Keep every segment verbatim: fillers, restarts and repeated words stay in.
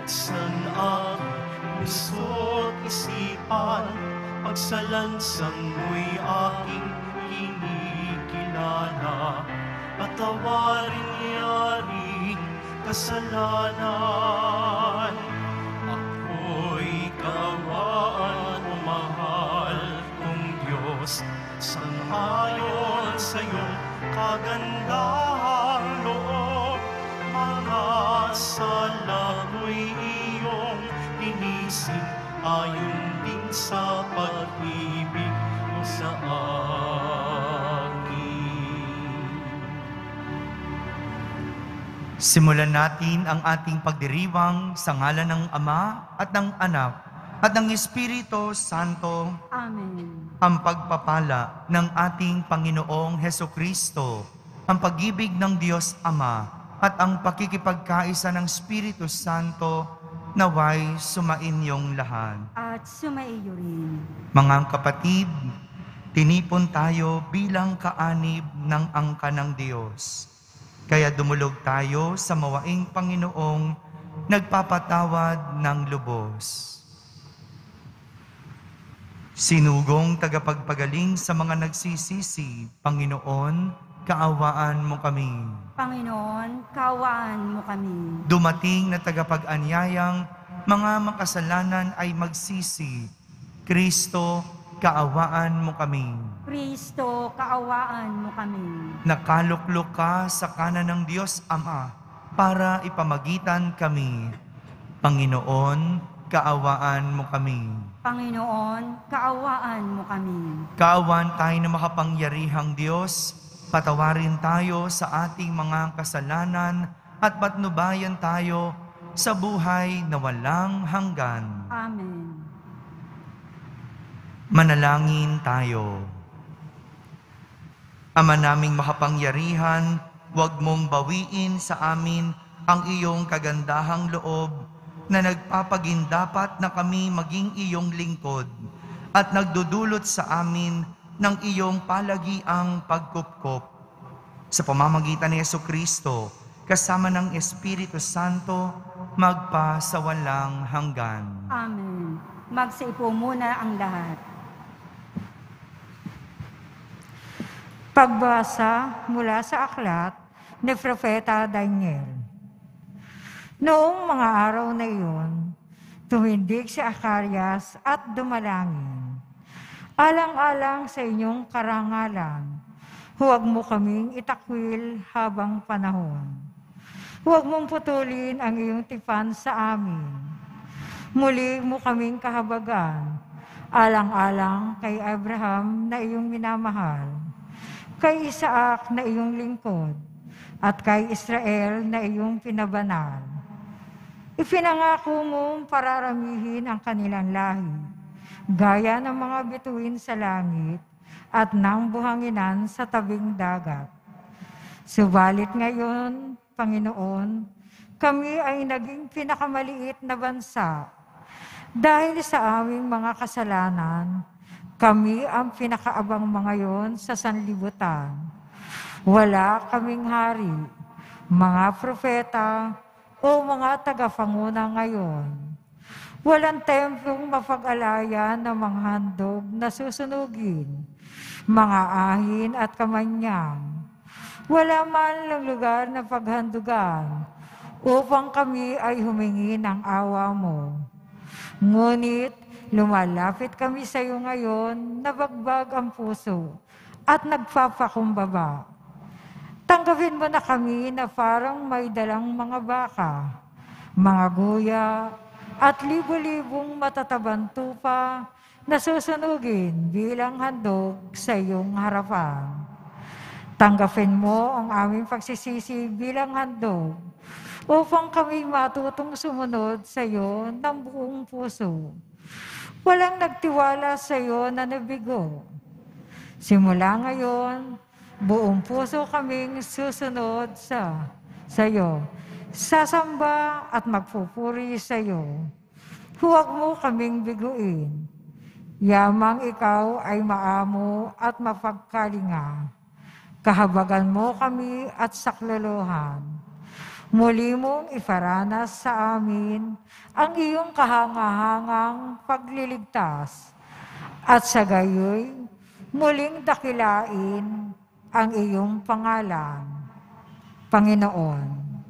buksan ang puso't isipan, pagsalansang mo'y aking kinikilala, patawarin yaring kasalanan. Ako'y kawaan o mahal kong Diyos, sangayon sa iyong kagandahang loob. Mga sala ko'y iyong inisip, ayon din sa pag-ibig mo sa akin. Simulan natin ang ating pagdiriwang sa ngalan ng Ama at ng Anak at ng Espiritu Santo. Amen. Ang pagpapala ng ating Panginoong Hesukristo, ang pag-ibig ng Diyos Ama, at ang pakikipagkaisa ng Espiritu Santo naway sumainyong lahat. At sumaiyo rin. Mga kapatid, tinipon tayo bilang kaanib ng angka ng Diyos. Kaya dumulog tayo sa mawaing Panginoong nagpapatawad ng lubos. Sinugong tagapagpagaling sa mga nagsisisi, Panginoon, kaawaan mo kami. Panginoon, kaawaan mo kami. Dumating na tagapag-anyayang mga makasalanan ay magsisi. Kristo, kaawaan mo kami. Kristo, kaawaan mo kami. Nakaluklok ka sa kanan ng Diyos Ama para ipamagitan kami. Panginoon, kaawaan mo kami. Panginoon, kaawaan mo kami. Kaawaan tayo na makapangyarihang Diyos, patawarin tayo sa ating mga kasalanan at patnubayan tayo sa buhay na walang hanggan. Amen. Manalangin tayo. Ama naming makapangyarihan, huwag mong bawiin sa amin ang iyong kagandahang loob na nagpapagindapat na kami maging iyong lingkod at nagdudulot sa amin ng iyong palagiang pagkupkop. Sa pamamagitan ni Jesucristo, kasama ng Espiritu Santo, magpa sa walang hanggan. Amen. Magsiupo muna ang lahat. Pagbasa mula sa aklat ni Propeta Daniel. Noong mga araw na iyon, tumindig si Zacarias at dumalangin. Alang-alang sa inyong karangalan, huwag mo kaming itakwil habang panahon. Huwag mong putulin ang iyong tipan sa amin. Muli mo kaming kahabagan, alang-alang kay Abraham na iyong minamahal, kay Isaac na iyong lingkod, at kay Israel na iyong pinabanal. Ipinangako mong pararamihin ang kanilang lahi, gaya ng mga bituin sa langit at ng buhanginan sa tabing dagat. Subalit ngayon, Panginoon, kami ay naging pinakamaliit na bansa. Dahil sa aming mga kasalanan, kami ang pinakaabang mga yon sa sanlibutan. Wala kaming hari, mga propeta, o mga tagapanguna ngayon. Walang templong mapag-alaya ng mga handog na susunugin, mga ahin at kamanyang. Wala man lang lugar na paghandugan upang kami ay humingi ng awa mo. Ngunit lumalapit kami sa iyo ngayon, nabagbag ang puso at nagpapakumbaba. Tanggapin mo na kami na parang may dalang mga baka, mga guya, at libo-libong matatabang tupa na susunugin bilang handog sa iyong harapan. Tanggapin mo ang aming pagsisisi bilang handog upang kami matutong sumunod sa iyo ng buong puso. Walang nagtiwala sa iyo na nabigo. Simula ngayon, buong puso kaming susunod sa sa iyo, sasamba at magpupuri sa iyo. Huwag mo kaming biguin. Yamang ikaw ay maamo at mapagkalinga. Kahabagan mo kami at saklolohan. Muli mong iparanas sa amin ang iyong kahangahangang pagliligtas at sa gayoy muling dakilain ang iyong pangalan. Panginoon,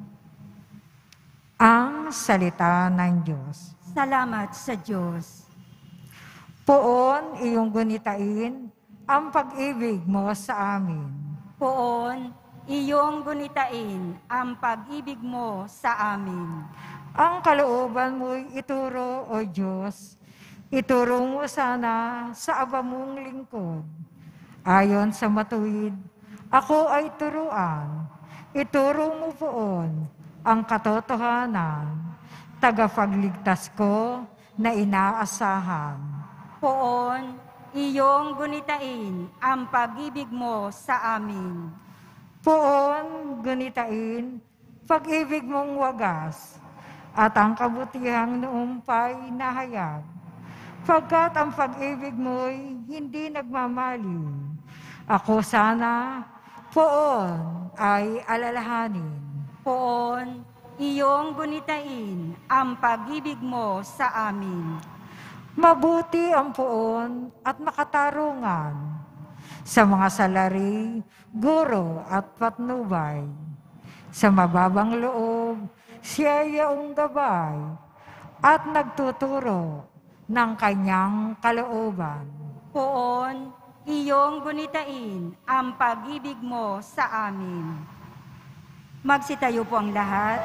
ang salita ng Diyos. Salamat sa Diyos. Poon iyong gunitain ang pag-ibig mo sa amin. Poon, iyong gunitain ang pag-ibig mo sa amin. Ang kalooban mo'y ituro, O Diyos, ituro mo sana sa aba mong lingkod. Ayon sa matuwid, ako ay turuan. Ituro mo poon ang katotohanan, tagapagligtas ko na inaasahan. Poon, iyong gunitain ang pag-ibig mo sa amin. Poon, gunitain, pag-ibig mong wagas, at ang kabutihang noong pa'y nahayag. Pagkat ang pag-ibig mo'y hindi nagmamali. Ako sana, poon, ay alalahanin. Poon, iyong gunitain ang pag-ibig mo sa amin. Mabuti ang poon at makatarungan sa mga salari, guro at patnubay. Sa mababang loob, siya yaong gabay at nagtuturo ng kanyang kalooban. Poon, iyong gunitain ang pag-ibig mo sa amin. Magsitayo po ang lahat.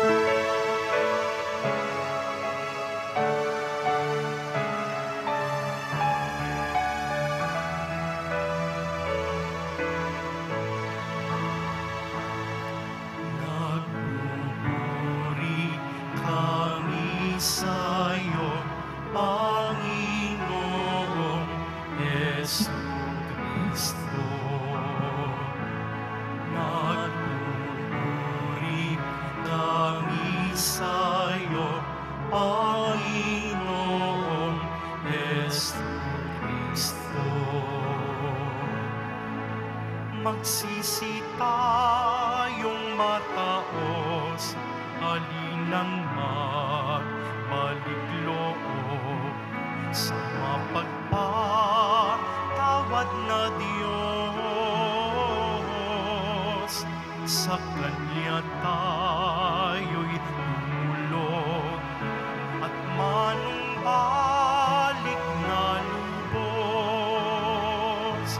Nagpupuri kami sa'yo, Panginoong Jesucristo. Nagpupuri kami sa'yo, Panginoong Jesucristo. Magsisi tayong mataos, halinang magbalik loob sa mapagpatawad na Diyos. Sa Kanya tayo'y tumulog at manumbalik na lubos.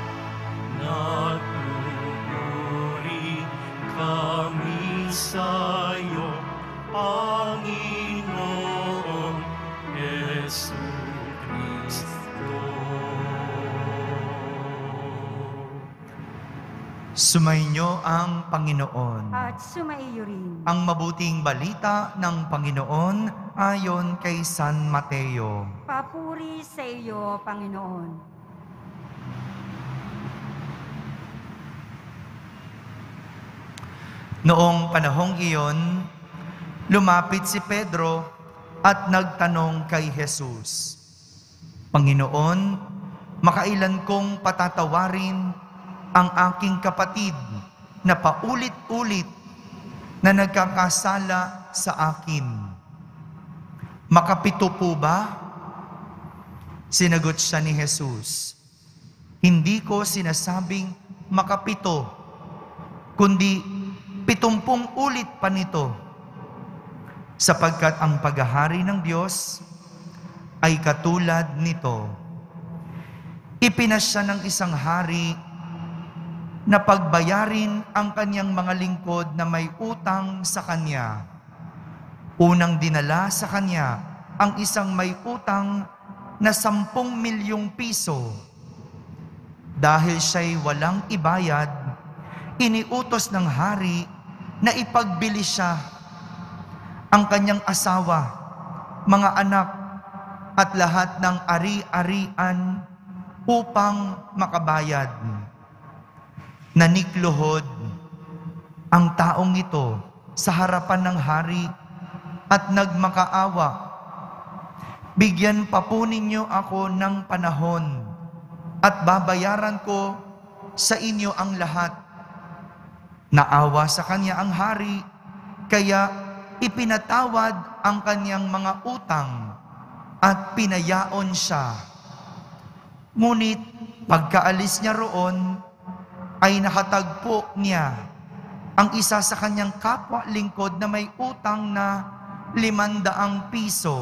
Nagpupuri kami sa'yo, Panginoong Jesucristo. Sumainyo ang Panginoon. At sumaiyo rin. Ang mabuting balita ng Panginoon ayon kay San Mateo. Papuri sa iyo, Panginoon. Noong panahong iyon, lumapit si Pedro at nagtanong kay Jesus, Panginoon, makailan kong patatawarin ang aking kapatid na paulit-ulit na nagkakasala sa akin? Makapito po ba? Sinagot siya ni Jesus, hindi ko sinasabing makapito, kundi pitumpung ulit pa nito, sapagkat ang paghahari ng Diyos ay katulad nito. Ipinasya ng isang hari na pagbayarin ang kanyang mga lingkod na may utang sa kanya. Unang dinala sa kanya ang isang may utang na sampung milyong piso. Dahil siya'y walang ibayad, iniutos ng hari na ipagbili siya, ang kanyang asawa, mga anak, at lahat ng ari-arian upang makabayad. Nanikluhod ang taong ito sa harapan ng hari at nagmakaawa, bigyan pa po ninyo ako ng panahon at babayaran ko sa inyo ang lahat. Naawa sa kanya ang hari Kaya ipinatawad ang kanyang mga utang at pinayaon siya. Ngunit pagkaalis niya roon, ay nakatagpo niya ang isa sa kanyang kapwa lingkod na may utang na limandaang piso.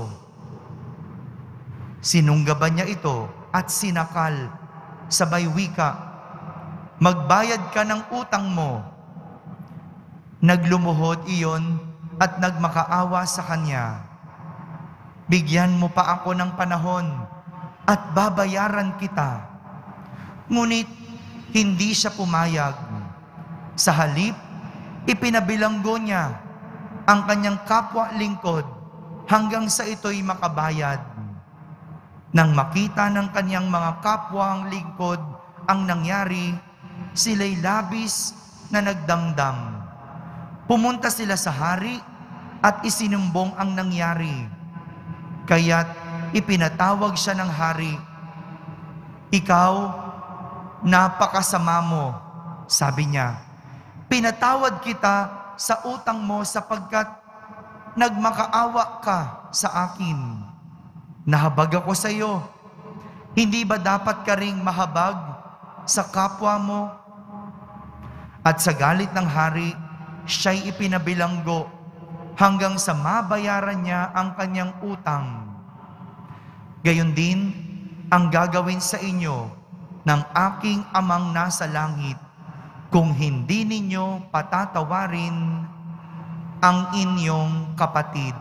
Sinunggaban niya ito at sinakal, sabay wika, "Magbayad ka ng utang mo." Naglumuhod iyon at nagmakaawa sa kanya. "Bigyan mo pa ako ng panahon at babayaran kita." Ngunit hindi siya pumayag. Sa halip, ipinabilanggo niya ang kanyang kapwa lingkod hanggang sa ito'y makabayad. Nang makita ng kanyang mga kapwang lingkod ang nangyari, sila'y labis na nagdamdam. Pumunta sila sa hari at isinumbong ang nangyari. Kaya't ipinatawag siya ng hari. "Ikaw, napakasama mo," sabi niya. "Pinatawad kita sa utang mo sapagkat nagmakaawa ka sa akin. Nahabag ako sa iyo. Hindi ba dapat ka ring mahabag sa kapwa mo?" At sa galit ng hari, siya'y ipinabilanggo hanggang sa mabayaran niya ang kanyang utang. Gayon din ang gagawin sa inyo ng aking Amang nasa langit kung hindi ninyo patatawarin ang inyong kapatid.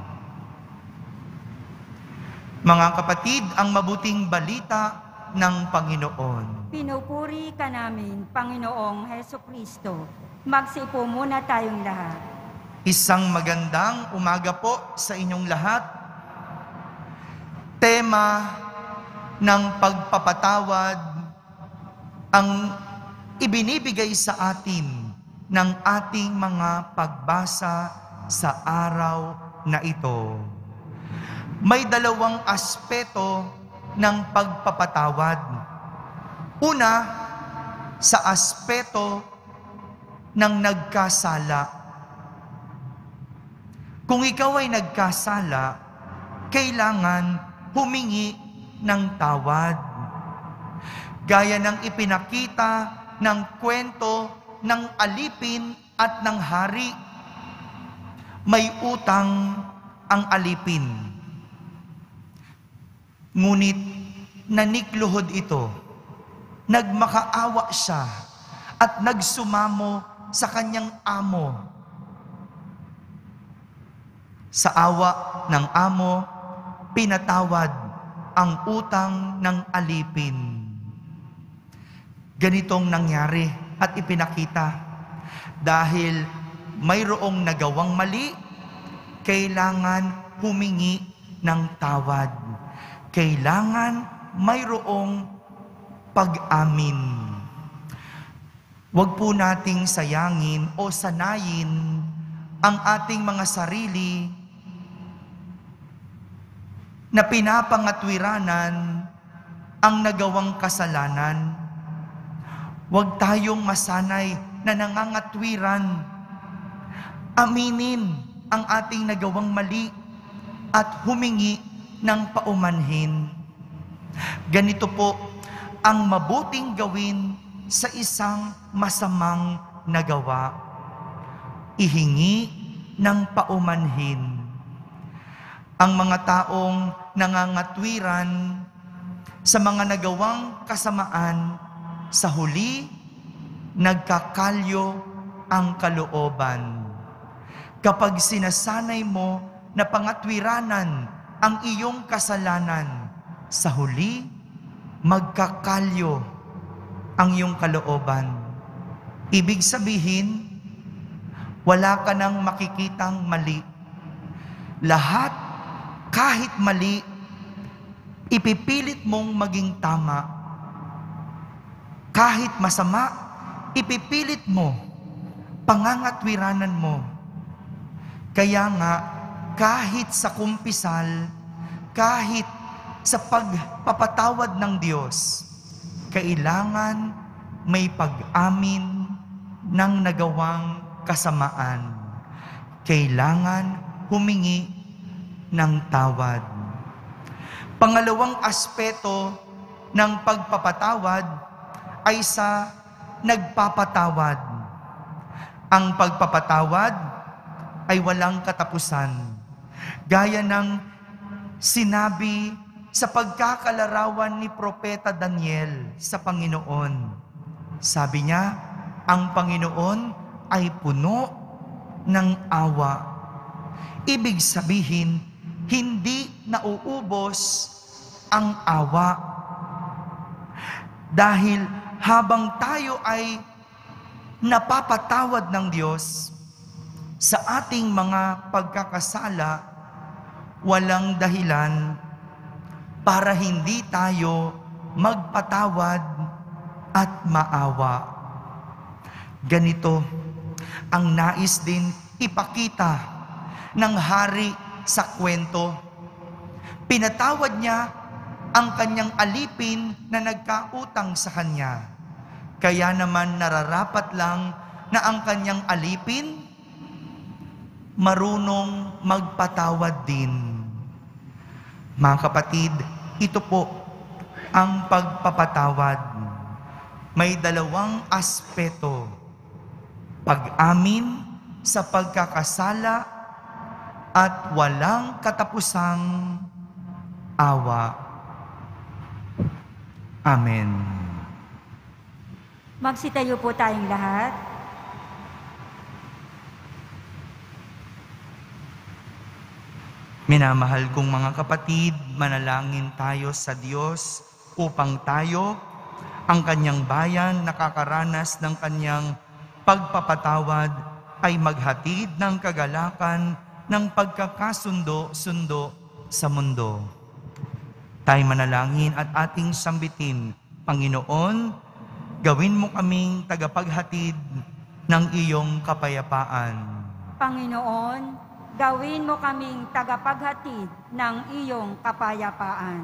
Mga kapatid, ang mabuting balita ng Panginoon. Pinupuri ka namin, Panginoong Hesukristo. Magsipo muna tayong lahat. Isang magandang umaga po sa inyong lahat. Tema ng pagpapatawad ang ibinibigay sa atin ng ating mga pagbasa sa araw na ito. May dalawang aspeto ng pagpapatawad. Una, sa aspeto ng nagkasala. Kung ikaw ay nagkasala, kailangan humingi ng tawad. Gaya ng ipinakita ng kwento ng alipin at ng hari. May utang ang alipin. Ngunit nanikluhod ito. Nagmakaawa siya at nagsumamo sa kanyang amo. Sa awa ng amo, pinatawad ang utang ng alipin. Ganitong nangyari at ipinakita. Dahil mayroong nagawang mali, kailangan humingi ng tawad. Kailangan mayroong pag-amin. Huwag po nating sayangin o sanayin ang ating mga sarili na pinapangatwiranan ang nagawang kasalanan. Huwag tayong masanay na nangangatwiran. Aminin ang ating nagawang mali at humingi ng paumanhin. Ganito po ang mabuting gawin sa isang masamang nagawa. Ihingi ng paumanhin. Ang mga taong nangangatwiran sa mga nagawang kasamaan, sa huli, nagkakalyo ang kalooban. Kapag sinasanay mo na pangatwiranan ang iyong kasalanan, sa huli, magkakalyo ang iyong kalooban. Ibig sabihin, wala ka nang makikitang mali. Lahat, kahit mali, ipipilit mong maging tama. Kahit masama, ipipilit mo, pangangatwiranan mo. Kaya nga, kahit sa kumpisal, kahit sa pagpapatawad ng Diyos, kailangan may pag-amin ng nagawang kasamaan. kailangan humingi ng tawad. Pangalawang aspeto ng pagpapatawad ay sa nagpapatawad. Ang pagpapatawad ay walang katapusan. Gaya ng sinabi sa pagkakalarawan ni Propeta Daniel sa Panginoon. Sabi niya, ang Panginoon ay puno ng awa. Ibig sabihin, hindi nauubos ang awa. Dahil habang tayo ay napapatawad ng Diyos sa ating mga pagkakasala, walang dahilan para hindi tayo magpatawad at maawa. Ganito ang nais din ipakita ng hari sa kwento. Pinatawad niya ang kanyang alipin na nagkautang sa kanya. Kaya naman nararapat lang na ang kanyang alipin marunong magpatawad din. Mga kapatid, ito po ang pagpapatawad. May dalawang aspeto. Pag-amin sa pagkakasala at walang katapusang awa. Amen. Magsitayo po tayong lahat. Minamahal kong mga kapatid, manalangin tayo sa Diyos upang tayo, ang kanyang bayan, nakakaranas ng kanyang pagpapatawad, ay maghatid ng kagalakan ng pagkakasundo-sundo sa mundo. Tayo manalangin at ating sambitin, Panginoon, gawin mo kaming tagapaghatid ng iyong kapayapaan. Panginoon, gawin mo kaming tagapaghatid ng iyong kapayapaan.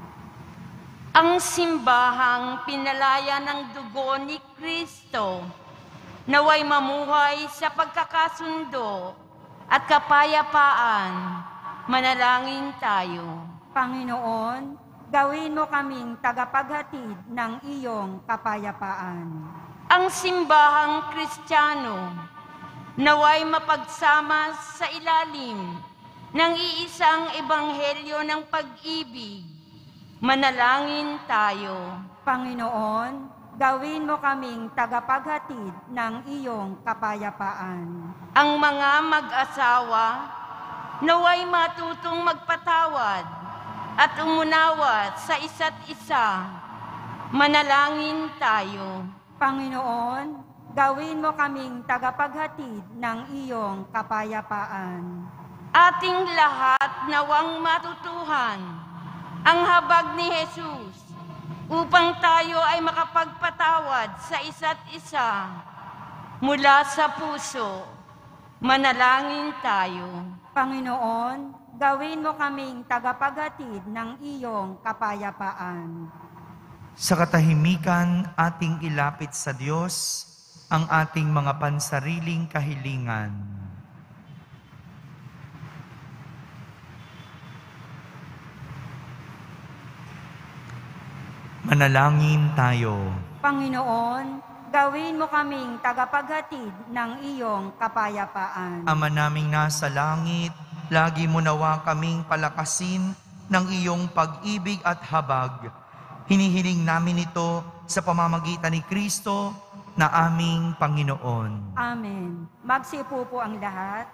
Ang simbahang pinalaya ng dugo ni Kristo, naway mamuhay sa pagkakasundo at kapayapaan, manalangin tayo. Panginoon, gawin mo kaming tagapaghatid ng iyong kapayapaan. Ang simbahang Kristiyano, naway mapagsama sa ilalim ng iisang ebanghelyo ng pag-ibig, manalangin tayo. Panginoon, gawin mo kaming tagapaghatid ng iyong kapayapaan. Ang mga mag-asawa, naway matutong magpatawad at umunawat sa isa't isa, manalangin tayo. Panginoon, gawin mo kaming tagapaghatid ng iyong kapayapaan. Ating lahat nawang matutuhan ang habag ni Jesus upang tayo ay makapagpatawad sa isa't isa mula sa puso. Manalangin tayo. Panginoon, gawin mo kaming tagapaghatid ng iyong kapayapaan. Sa katahimikan, ating ilapit sa Diyos ang ating mga pansariling kahilingan. Manalangin tayo. Panginoon, gawin mo kaming tagapaghatid ng iyong kapayapaan. Ama naming nasa langit, lagi mo nawa kaming palakasin ng iyong pag-ibig at habag. Hinihiling namin ito sa pamamagitan ni Kristo na aming Panginoon. Amen. Magsiupo po ang lahat.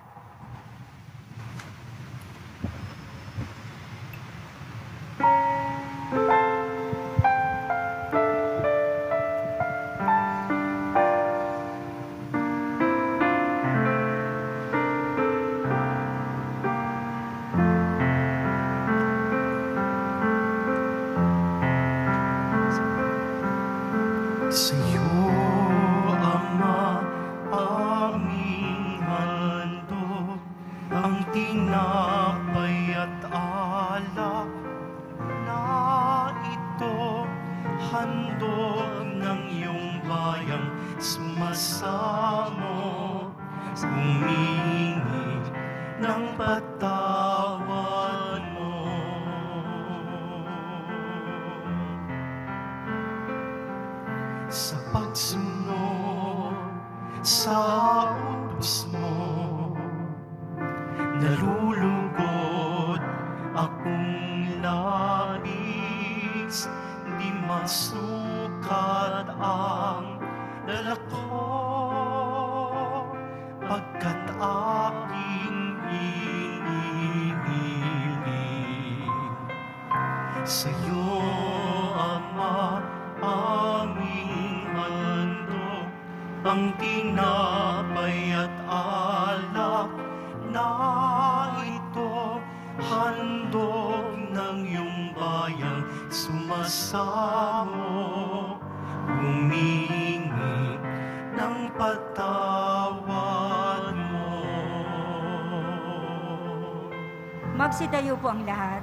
Sa'yo, Ama, aming handog, ang tinapay at alak na ito, handog ng iyong bayang sumasamo, humingi patawad mo. Sa pagsunod sa utos mo, nalulugod akong labis, di masukat ang dala ko, pagkat aking inihiling. Sa'yo, Ama, aming handog, ang tinapay at alak na ito, handog ng iyong bayang sumasamo, humingi ng patawad mo. Magsitayo po ang lahat.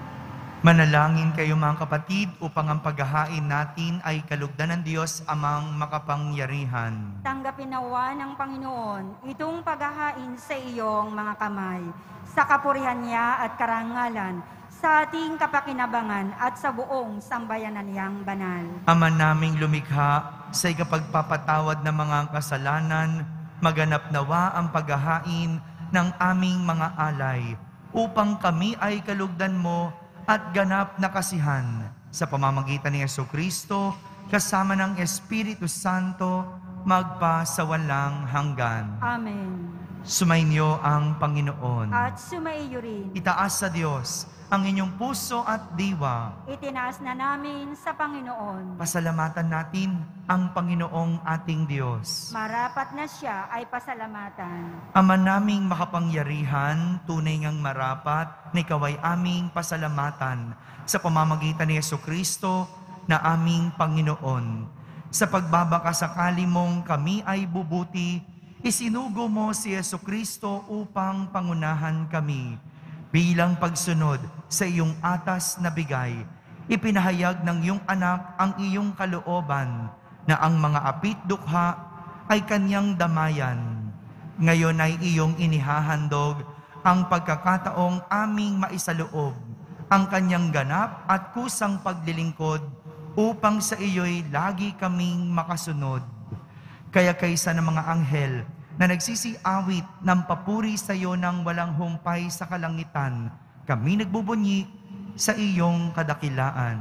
Manalangin kayo mga kapatid upang ang paghahain natin ay kalugdan ng Diyos amang makapangyarihan. Tanggapin nawa ng Panginoon itong paghahain sa iyong mga kamay, sa kapurihan niya at karangalan, sa ating kapakinabangan at sa buong sambayanan niyang banal. Ama naming lumikha, sa ikapagpapatawad ng mga kasalanan, maganap nawa ang paghahain ng aming mga alay, upang kami ay kalugdan mo at ganap na kasihan sa pamamagitan ni Jesucristo kasama ng Espiritu Santo magpa sa walang hanggan. Amen. Sumainyo ang Panginoon. At sumaiyo rin. Itaas sa Diyos ang inyong puso at diwa. Itinaas na namin sa Panginoon. Pasalamatan natin ang Panginoong ating Diyos. Marapat na siya ay pasalamatan. Ama naming makapangyarihan, tunay ngang marapat na ikaw ay aming pasalamatan sa pamamagitan ni Jesucristo na aming Panginoon. Sa pagbabakasakali mong kami ay bubuti, isinugo mo si Jesucristo upang pangunahan kami. Bilang pagsunod sa iyong atas na bigay, ipinahayag ng iyong anak ang iyong kalooban na ang mga apit dukha ay kanyang damayan. Ngayon ay iyong inihahandog ang pagkakataong aming maisaloob, ang kanyang ganap at kusang paglilingkod upang sa iyo'y lagi kaming makasunod. Kaya kaysa ng mga anghel na nagsisiawit ng papuri sa iyo ng walang humpay sa kalangitan, kami nagbubunyi sa iyong kadakilaan.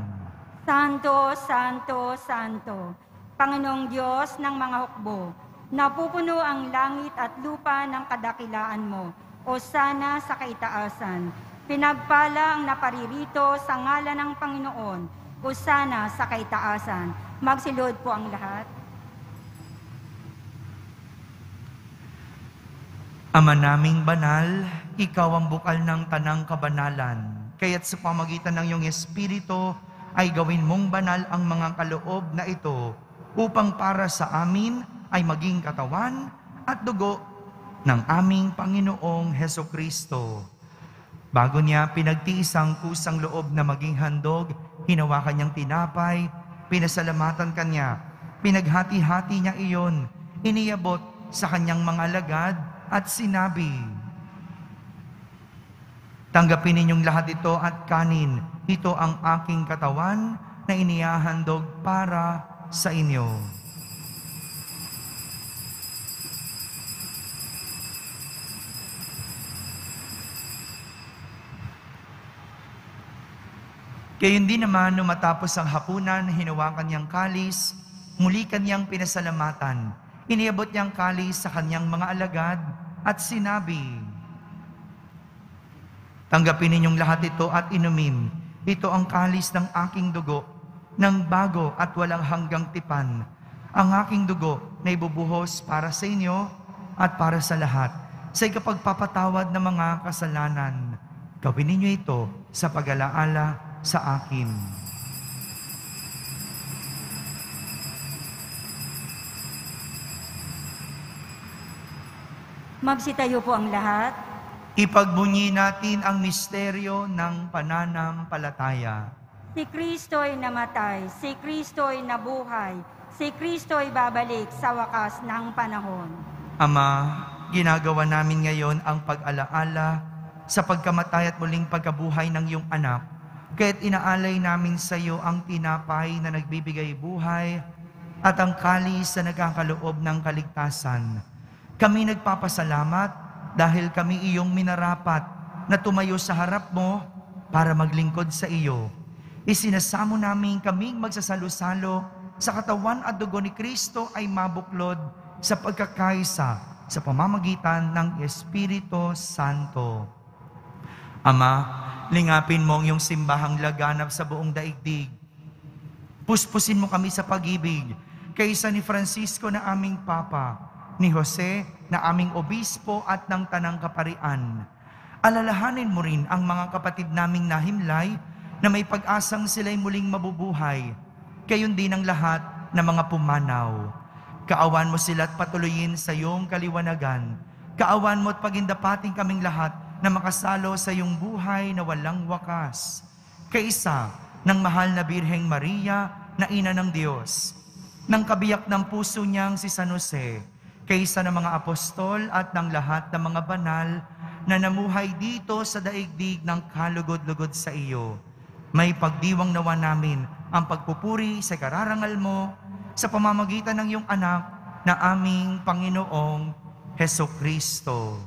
Santo, Santo, Santo, Panginoong Diyos ng mga hukbo, napupuno ang langit at lupa ng kadakilaan mo, o sana sa kaitaasan. Pinagpala ang naparirito sa ngalan ng Panginoon, o sana sa kaitaasan. Magsilod po ang lahat. Ama naming banal, ikaw ang bukal ng tanang kabanalan. Kaya't sa pamagitan ng iyong Espiritu ay gawin mong banal ang mga kaloob na ito upang para sa amin ay maging katawan at dugo ng aming Panginoong Hesukristo. Bago niya pinagtiis ang kusang loob na maging handog, hinawakan niyang tinapay, pinasalamatan kanya, pinaghati-hati niya iyon, iniabot sa kanyang mga alagad at sinabi, tanggapin ninyong lahat ito at kanin. Ito ang aking katawan na inihahandog para sa inyo. Gayon din naman, nung matapos ang hapunan, hinawakan niyang kalis, muli kanyang pinasalamatan. Iniabot niyang kalis sa kanyang mga alagad at sinabi, tanggapin ninyong lahat ito at inumin. Ito ang kalis ng aking dugo, ng bago at walang hanggang tipan. Ang aking dugo na ibubuhos para sa inyo at para sa lahat, sa ikapagpapatawad ng mga kasalanan. Gawin ninyo ito sa pag-alaala sa akin. Magsitayo po ang lahat. Ipagbunyi natin ang misteryo ng pananampalataya. Si Kristo'y namatay, si Kristo'y nabuhay, si Kristo'y babalik sa wakas ng panahon. Ama, ginagawa namin ngayon ang pag-alaala sa pagkamatay at muling pagkabuhay ng iyong anak, kaya't inaalay namin sa iyo ang tinapay na nagbibigay buhay at ang kalis na nagkakaloob ng kaligtasan. Kami nagpapasalamat dahil kami iyong minarapat na tumayo sa harap mo para maglingkod sa iyo. Isinasamo namin kaming magsasalo-salo sa katawan at dugo ni Kristo ay mabuklod sa pagkakaisa sa pamamagitan ng Espiritu Santo. Ama, lingapin mo ang iyong simbahang laganap sa buong daigdig. Puspusin mo kami sa pag-ibig kaysa ni Francisco na aming Papa, ni Jose na aming Obispo at ng Tanang Kaparian. Alalahanin mo rin ang mga kapatid naming nahimlay na may pag-asang sila'y muling mabubuhay, gayon din ang lahat ng mga pumanaw. Kaawan mo sila at patuloyin sa iyong kaliwanagan. Kaawan mo at pagindapating kaming lahat na makasalo sa iyong buhay na walang wakas. Kaisa ng mahal na Birheng Maria na Ina ng Diyos, ng kabiyak ng puso niyang si San Jose, kaysa ng mga apostol at ng lahat ng mga banal na namuhay dito sa daigdig ng kalugod-lugod sa iyo. May pagdiwang nawa namin ang pagpupuri sa kararangal mo sa pamamagitan ng iyong anak na aming Panginoong Hesukristo.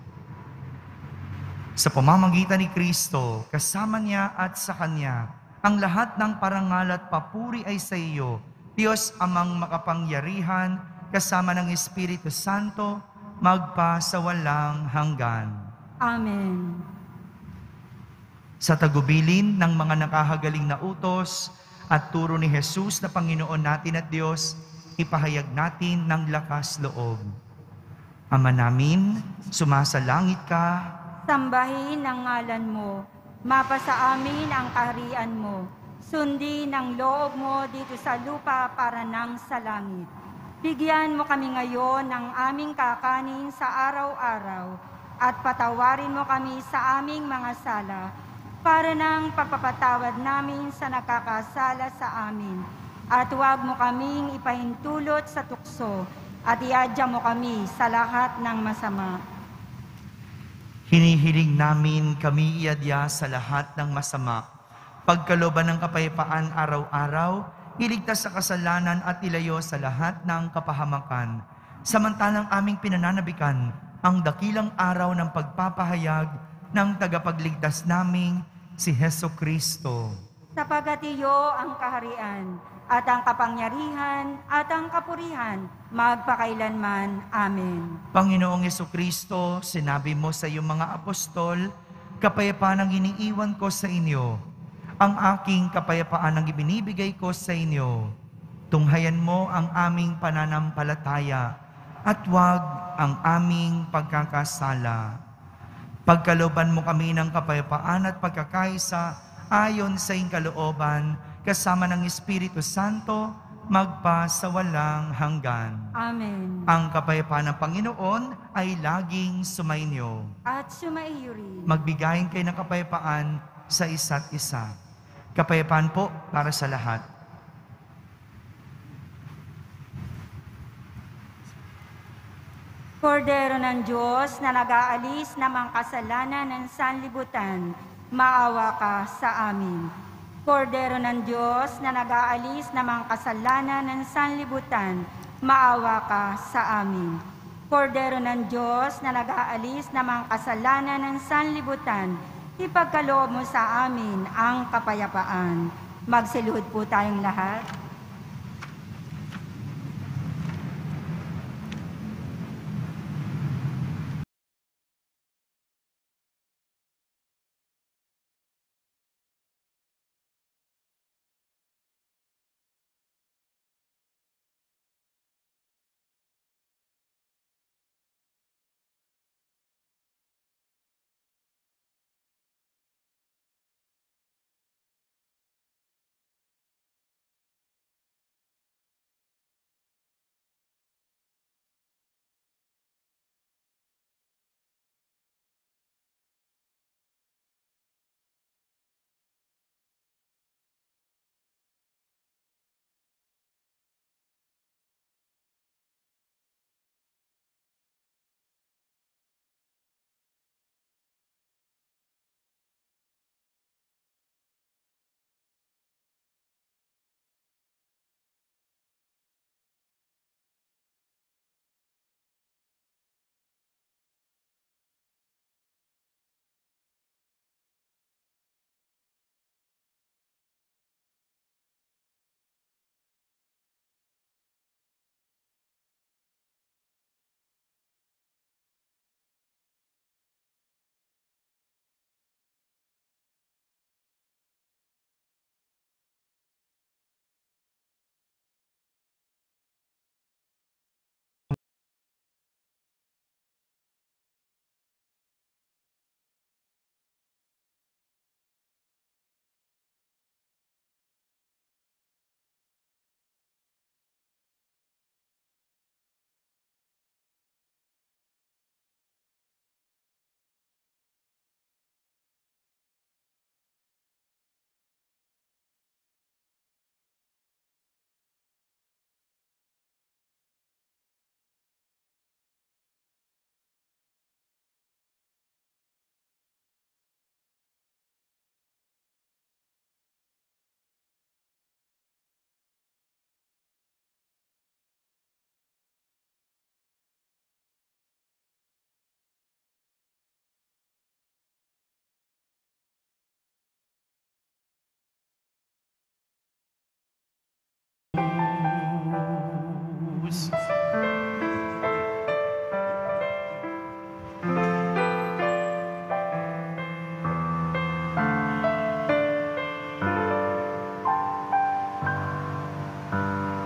Sa pamamagitan ni Kristo, kasama niya at sa Kanya, ang lahat ng parangal at papuri ay sa iyo, Diyos amang makapangyarihan, kasama ng Espiritu Santo, magpa sa walang hanggan. Amen. Sa tagubilin ng mga nakahagaling na utos at turo ni Jesus na Panginoon natin at Diyos, ipahayag natin ng lakas loob. Ama namin, sumasalangit ka, Sambahin ang ngalan mo, mapasa amin ang kaharian mo, sundin ang loob mo dito sa lupa para nang sa langit. Bigyan mo kami ngayon ng aming kakanin sa araw-araw at patawarin mo kami sa aming mga sala para nang pagpapatawad namin sa nakakasala sa amin. At huwag mo kaming ipahintulot sa tukso at iadya mo kami sa lahat ng masama. hinihiling namin kami iadya sa lahat ng masama. Pagkalooban ng kapayapaan araw-araw, iligtas sa kasalanan at ilayo sa lahat ng kapahamakan. Samantalang aming pinananabikan ang dakilang araw ng pagpapahayag ng tagapagligtas naming si Hesukristo. Sapagat iyo ang kaharian, at ang kapangyarihan, at ang kapurihan, magpakailanman. Amen. Panginoong Hesukristo, sinabi mo sa iyong mga apostol, kapayapaan ang iniiwan ko sa inyo. Ang aking kapayapaan ang ibinibigay ko sa inyo. Tunghayan mo ang aming pananampalataya at huwag ang aming pagkakasala. Pagkalooban mo kami ng kapayapaan at pagkakaisa ayon sa iyong kalooban, kasama ng Espiritu Santo, magpa sa walang hanggan. Amen. Ang kapayapaan ng Panginoon ay laging sumainyo. At sumaiyo rin. Magbigayin kayo ng kapayapaan sa isa't isa. Kapayapaan po para sa lahat. Kordero ng Diyos na nag-aalis ng mga kasalanan ng sanlibutan, maawa ka sa amin. Kordero ng Diyos na nag-aalis ng mga kasalanan ng sanlibutan, maawa ka sa amin. Kordero ng Diyos na nag-aalis ng mga kasalanan ng sanlibutan, ipagkaloob mo sa amin ang kapayapaan. Magsiluhod po tayong lahat.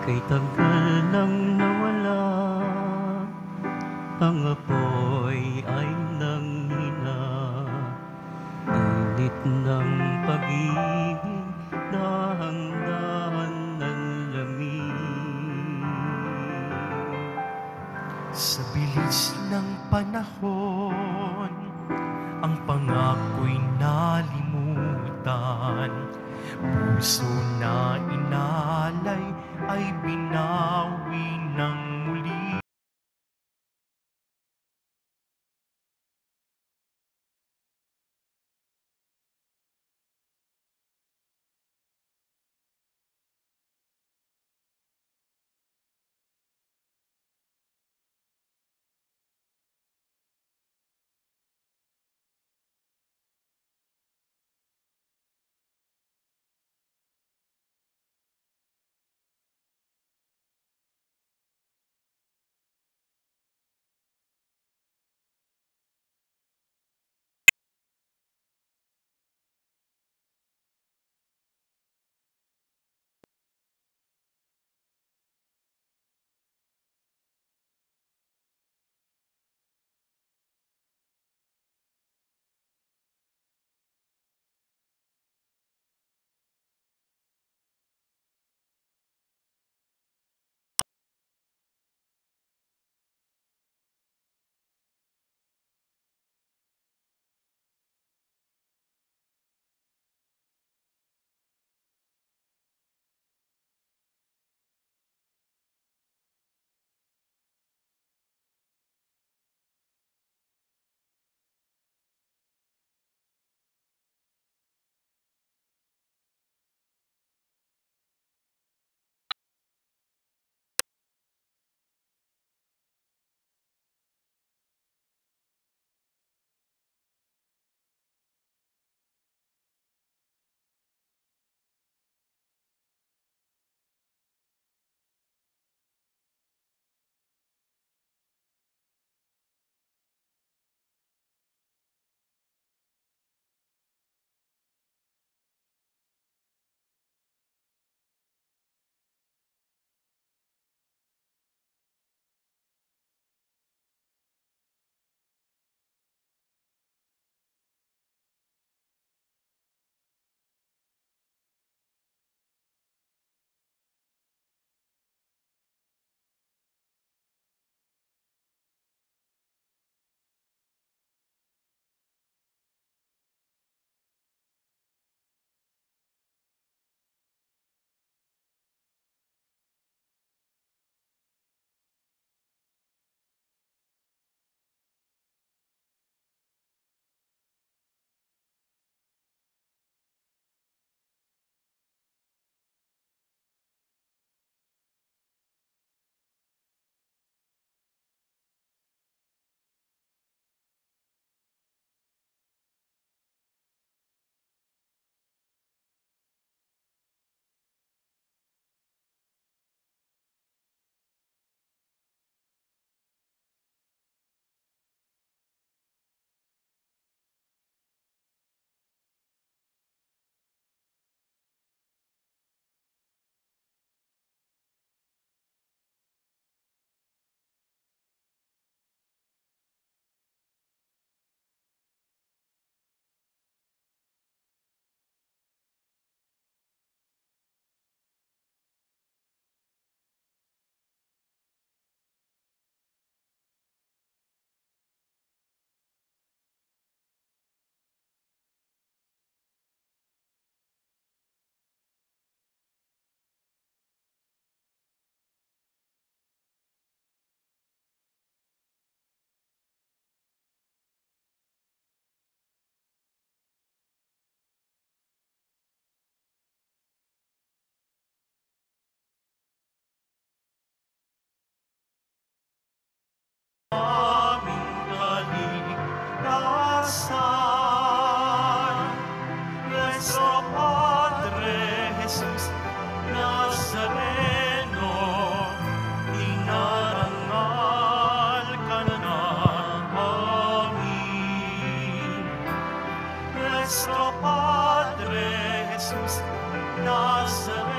Kay tagal nang nawala, ang apoy ay nanghina. Init ng pag-ibig, dahan-dahan ng lamig. Sa bilis ng panahon, ang pangako'y nalimutan. Puso na inalay ay binawi ng muli. Aming kaligtasan, Nuestro Padre Jesus Nazareno, inarangal ka na namin. Nuestro Padre Jesus Nazareno,